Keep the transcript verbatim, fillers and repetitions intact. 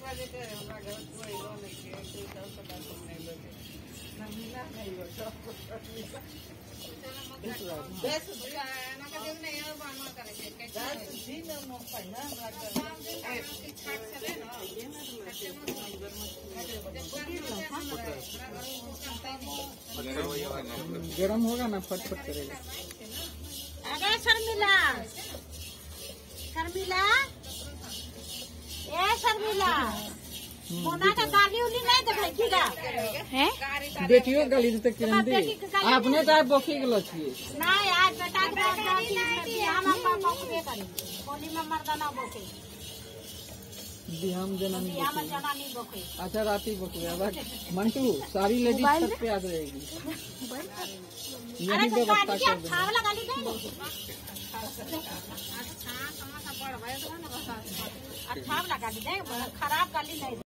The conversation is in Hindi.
बजे के हमरा घर कोई रो नहीं के कोई सब पता नहीं लगे ना मिला नहीं हो सब दस भैया ना का दिन नहीं और बामा करे के दस दिन में पहला हमरा के छाट चले ना ये ना गरम होगा ना फटफट करेगा। अरे शर्मिला शर्मिला ए शर्मिला मोना का गाली उली नहीं देखेगा हैं बेटियों गाली देते किरण दी आपने तो बोखी गलो छिए नहीं आज बेटा के गाली नहीं हम पापा को दे करी बोली में मर्दाना बोके बिहाम जनानी बिहाम जनानी बोके अच्छा राती बोके अब मंटू सारी लेडीज छत पे आ जाएगी यही व्यवस्था कर दो खावला गाली दे अच्छा लगा दी खराब गाली नहीं।